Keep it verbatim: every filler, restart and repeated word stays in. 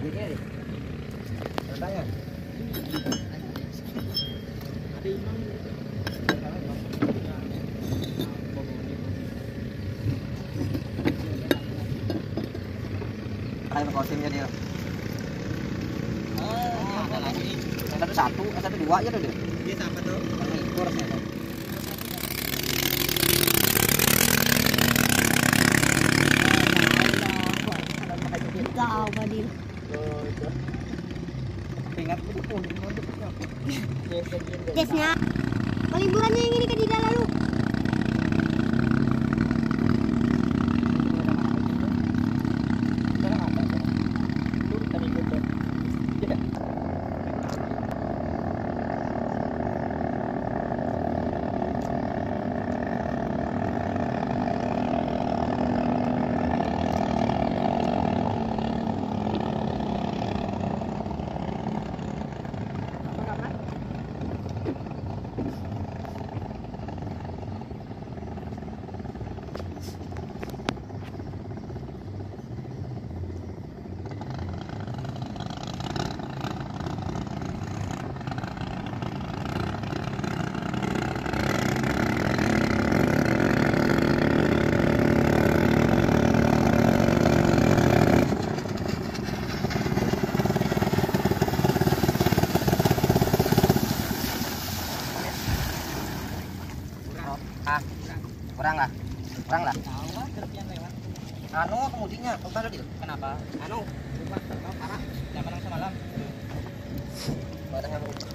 Ini tanya. Ada imam. Ada kosimnya dia. Oh, ada lagi. Yang satu satu, yang satu dua aja tuh dia. Dia apa tuh? Karena itu rasanya. Tahu Badil. Ingat pun. Tesnya. Liburannya yang ini ke Dida lalu. Ah, kurang lah, kurang lah. Anu kemudinya, kau tahu dia? Kenapa? Anu, parah, jam enam semalam. Badannya berubah.